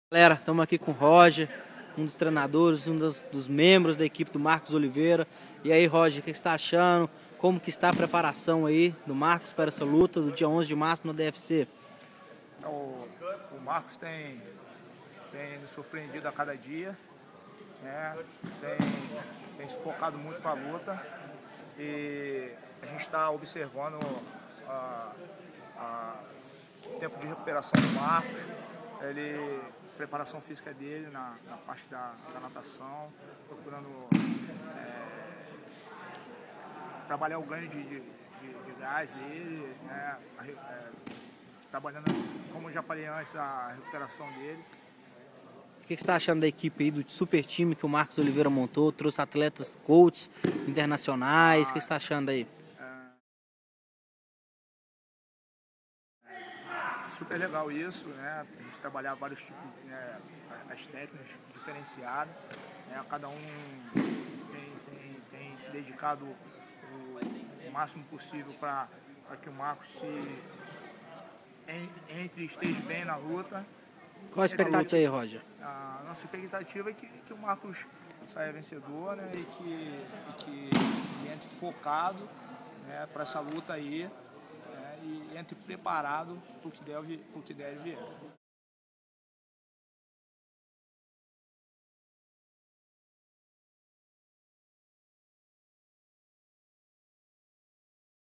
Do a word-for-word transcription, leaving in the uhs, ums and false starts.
Galera, estamos aqui com o Roger, um dos treinadores, um dos, dos membros da equipe do Marcos Oliveira. E aí, Roger, o que você está achando? Como que está a preparação aí do Marcos para essa luta do dia onze de março no D F C? O, o Marcos tem, tem nos surpreendido a cada dia, né? tem, tem se focado muito para a luta e a gente está observando a, a, o tempo de recuperação do Marcos, ele, a preparação física dele na, na parte da, da natação, procurando é, trabalhar o ganho de, de, de, de gás dele, né? É, trabalhando, como eu já falei antes, a recuperação dele. O que você está achando da equipe aí, do super time que o Marcos Oliveira montou? Trouxe atletas, coaches internacionais, ah, o que você está achando aí? É, super legal isso, né? A gente trabalhar vários tipos, né, as técnicas diferenciadas, né? Cada um tem, tem, tem se dedicado o, o máximo possível para que o Marcos se entre e esteja bem na luta. Qual a expectativa aí, Roger? A nossa expectativa é que, que o Marcos saia vencedor, né, e que, e que ele entre focado, né, para essa luta aí, né, e entre preparado para o que deve, para o que deve vir.